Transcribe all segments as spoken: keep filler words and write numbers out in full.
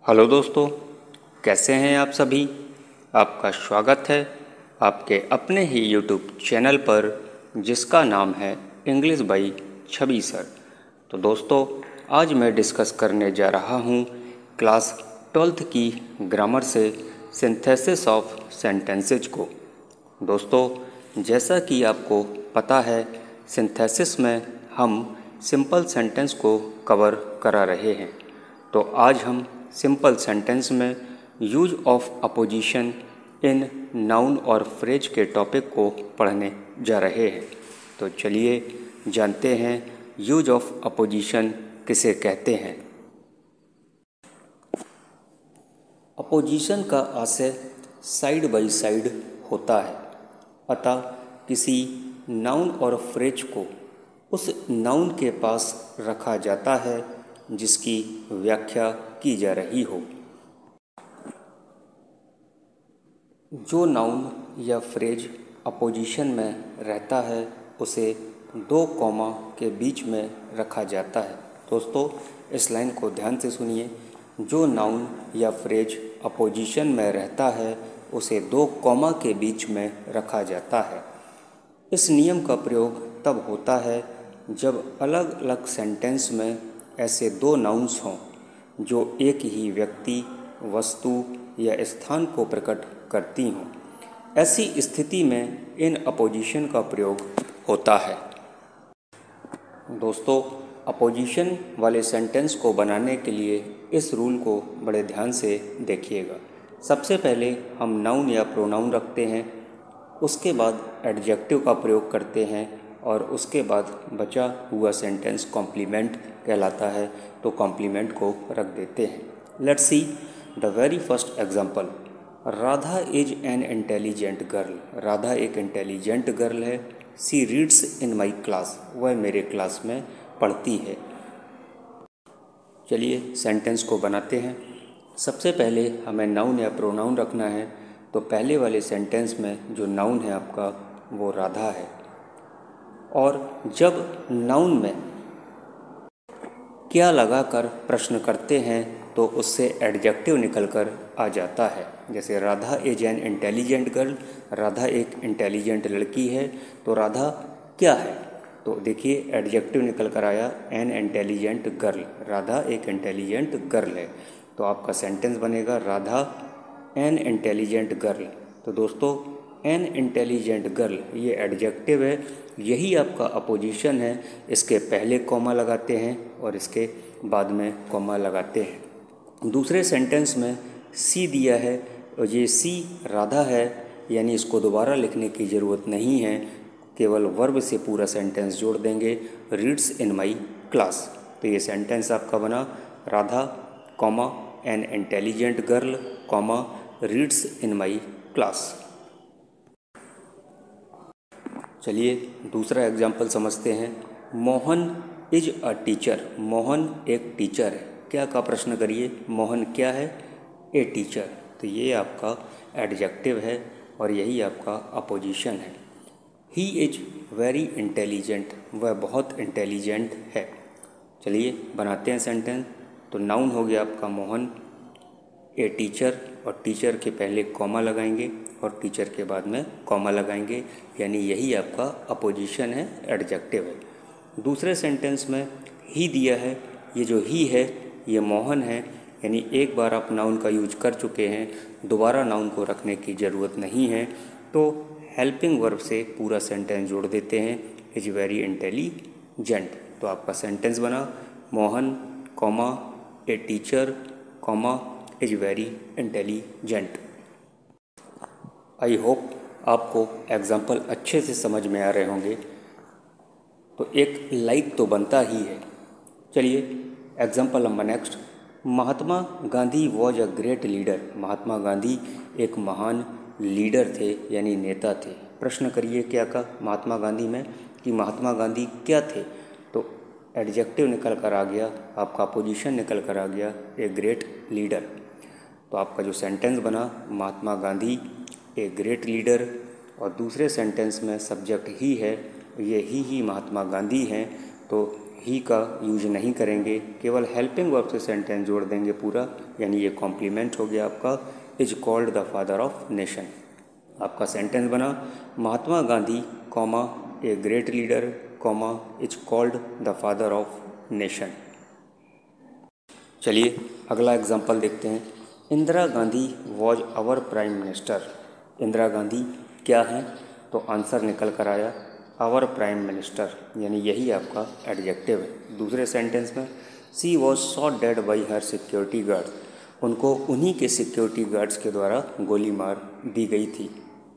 Hello दोस्तों, कैसे हैं आप सभी। आपका स्वागत है आपके अपने ही यूट्यूब चैनल पर जिसका नाम है इंग्लिश बाई छवि सर। तो दोस्तों, आज मैं डिस्कस करने जा रहा हूं क्लास ट्वेल्थ की ग्रामर से सिंथेसिस ऑफ सेंटेंसेज को। दोस्तों, जैसा कि आपको पता है, सिंथेसिस में हम सिंपल सेंटेंस को कवर करा रहे हैं। तो आज हम सिंपल सेंटेंस में use of apposition in noun और फ्रेज के टॉपिक को पढ़ने जा रहे हैं। तो चलिए जानते हैं यूज ऑफ अपोजिशन किसे कहते हैं। अपोजिशन का आशय साइड बाय साइड होता है, अतः किसी नाउन और फ्रेज को उस नाउन के पास रखा जाता है जिसकी व्याख्या की जा रही हो। जो नाउन या फ्रेज अपोजिशन में रहता है उसे दो कॉमा के बीच में रखा जाता है। दोस्तों, इस लाइन को ध्यान से सुनिए। जो नाउन या फ्रेज अपोजिशन में रहता है उसे दो कॉमा के बीच में रखा जाता है। इस नियम का प्रयोग तब होता है जब अलग अलग सेंटेंस में ऐसे दो नाउन्स हों जो एक ही व्यक्ति, वस्तु या स्थान को प्रकट करती हों। ऐसी स्थिति में इन अपोजिशन का प्रयोग होता है। दोस्तों, अपोजिशन वाले सेंटेंस को बनाने के लिए इस रूल को बड़े ध्यान से देखिएगा। सबसे पहले हम नाउन या प्रोनाउन रखते हैं, उसके बाद एडजेक्टिव का प्रयोग करते हैं और उसके बाद बचा हुआ सेंटेंस कॉम्प्लीमेंट कहलाता है, तो कॉम्प्लीमेंट को रख देते हैं। Let's see the very first example. Radha is an intelligent girl. Radha एक इंटेलिजेंट गर्ल है। She reads in my class. वह मेरे क्लास में पढ़ती है। चलिए सेंटेंस को बनाते हैं। सबसे पहले हमें नाउन या प्रोनाउन रखना है, तो पहले वाले सेंटेंस में जो नाउन है आपका वो राधा है, और जब नाउन में क्या लगाकर प्रश्न करते हैं तो उससे एडजेक्टिव निकलकर आ जाता है। जैसे Radha is an intelligent girl, Radha एक इंटेलिजेंट लड़की है, तो राधा क्या है, तो देखिए एडजेक्टिव निकल कर आया एन इंटेलिजेंट गर्ल। राधा एक इंटेलिजेंट गर्ल है, तो आपका सेंटेंस बनेगा राधा एन इंटेलिजेंट गर्ल। तो दोस्तों, एन इंटेलिजेंट गर्ल ये एडजेक्टिव है, यही आपका अपोजिशन है। इसके पहले कॉमा लगाते हैं और इसके बाद में कॉमा लगाते हैं। दूसरे सेंटेंस में सी दिया है और ये सी राधा है, यानी इसको दोबारा लिखने की ज़रूरत नहीं है, केवल वर्ब से पूरा सेंटेंस जोड़ देंगे, रीड्स इन माई क्लास। तो ये सेंटेंस आपका बना Radha comma an intelligent girl comma reads in my class. चलिए दूसरा एग्जाम्पल समझते हैं। Mohan is a teacher. Mohan एक टीचर है। क्या का प्रश्न करिए, मोहन क्या है, ए टीचर। तो ये आपका एडजेक्टिव है और यही आपका अपोजिशन है। He is very intelligent. वह बहुत इंटेलिजेंट है। चलिए बनाते हैं सेंटेंस। तो नाउन हो गया आपका मोहन, ए टीचर, और टीचर के पहले कॉमा लगाएंगे और टीचर के बाद में कॉमा लगाएंगे, यानी यही आपका अपोजिशन है, एडजेक्टिव है। दूसरे सेंटेंस में ही दिया है। ये जो ही है ये मोहन है, यानी एक बार आप नाउन का यूज कर चुके हैं, दोबारा नाउन को रखने की ज़रूरत नहीं है, तो हेल्पिंग वर्ब से पूरा सेंटेंस जोड़ देते हैं, इज वेरी इंटेलिजेंट। तो आपका सेंटेंस बना Mohan comma a teacher comma is very intelligent. I hope आपको एग्जाम्पल अच्छे से समझ में आ रहे होंगे, तो एक लाइक तो बनता ही है। चलिए example number next. Mahatma Gandhi was a great leader. Mahatma Gandhi एक महान लीडर थे, यानी नेता थे। प्रश्न करिए क्या का महात्मा गांधी में, कि महात्मा गांधी क्या थे, तो एडजेक्टिव निकल कर आ गया, आपका पोजीशन निकल कर आ गया ए ग्रेट लीडर। तो आपका जो सेंटेंस बना Mahatma Gandhi a great leader, और दूसरे सेंटेंस में सब्जेक्ट ही है, ये ही ही महात्मा गांधी हैं, तो ही का यूज नहीं करेंगे, केवल हेल्पिंग वर्ब से सेंटेंस जोड़ देंगे पूरा, यानी ये कॉम्प्लीमेंट हो गया आपका is called the father of nation. आपका सेंटेंस बना Mahatma Gandhi comma a great leader comma is called the father of nation. चलिए अगला एग्जाम्पल देखते हैं। Indira Gandhi was our prime minister. Indira Gandhi क्या है, तो आंसर निकल कर आया आवर प्राइम मिनिस्टर, यानी यही आपका एडजेक्टिव है। दूसरे सेंटेंस में she was shot dead by her security guard, उनको उन्हीं के सिक्योरिटी गार्ड्स के द्वारा गोली मार दी गई थी।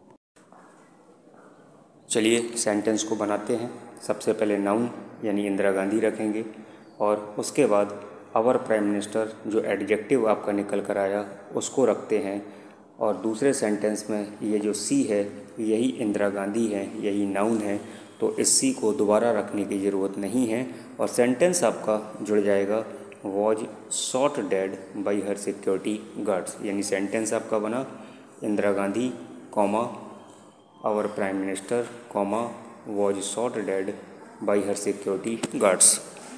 चलिए सेंटेंस को बनाते हैं। सबसे पहले नाउन यानी इंदिरा गांधी रखेंगे और उसके बाद आवर प्राइम मिनिस्टर जो एडजेक्टिव आपका निकल कर आया उसको रखते हैं, और दूसरे सेंटेंस में ये जो सी है यही इंदिरा गांधी है, यही नाउन है, तो इस सी को दोबारा रखने की ज़रूरत नहीं है और सेंटेंस आपका जुड़ जाएगा was shot dead by her security guards, यानी सेंटेंस आपका बना Indira Gandhi comma our prime minister comma was shot dead by her security guards.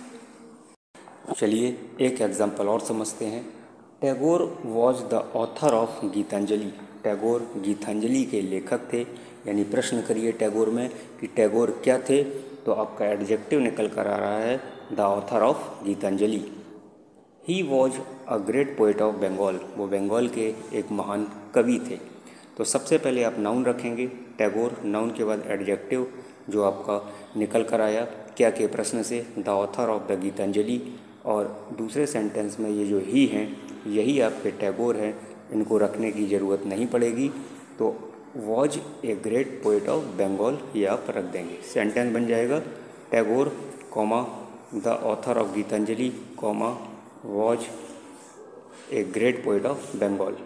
चलिए एक एग्जाम्पल और समझते हैं। Tagore was the author of Gitanjali. Tagore Gitanjali के लेखक थे, यानी प्रश्न करिए टैगोर में कि टैगोर क्या थे, तो आपका एडजेक्टिव निकल कर आ रहा है the author of Gitanjali. He was a great poet of Bengal, वो बंगाल के एक महान कवि थे। तो सबसे पहले आप नाउन रखेंगे टैगोर, नाउन के बाद एडजेक्टिव जो आपका निकल कर आया क्या के प्रश्न से the author of the Gitanjali, और दूसरे सेंटेंस में ये जो ही हैं यही आपके टैगोर हैं, इनको रखने की ज़रूरत नहीं पड़ेगी, तो was a great poet of Bengal ये आप रख देंगे। सेंटेंस बन जाएगा Tagore comma the author of Gitanjali comma was a great poet of Bengal.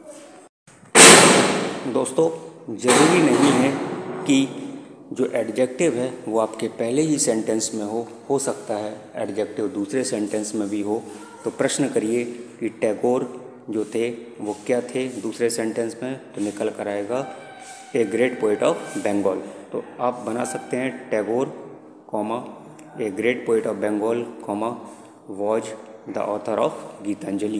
दोस्तों ज़रूरी नहीं है कि जो एडजेक्टिव है वो आपके पहले ही सेंटेंस में हो हो सकता है एडजेक्टिव दूसरे सेंटेंस में भी हो। तो प्रश्न करिए कि टैगोर जो थे वो क्या थे दूसरे सेंटेंस में, तो निकल कर आएगा a great poet of Bengal. तो आप बना सकते हैं Tagore comma a great poet of Bengal comma was the author of Gitanjali.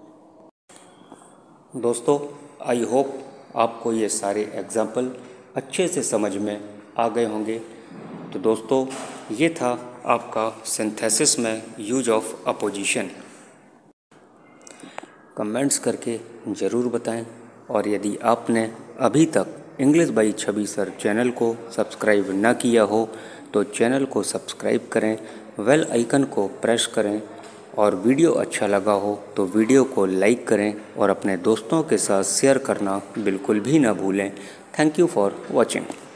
दोस्तों आई होप आपको ये सारे एग्जाम्पल अच्छे से समझ में आ गए होंगे। तो दोस्तों ये था आपका सिंथेसिस में यूज ऑफ अपोजिशन। कमेंट्स करके ज़रूर बताएं, और यदि आपने अभी तक English by Chhavi sir channel को सब्सक्राइब ना किया हो तो चैनल को सब्सक्राइब करें, बेल आइकन को प्रेस करें, और वीडियो अच्छा लगा हो तो वीडियो को लाइक करें और अपने दोस्तों के साथ शेयर करना बिल्कुल भी ना भूलें। Thank you for watching.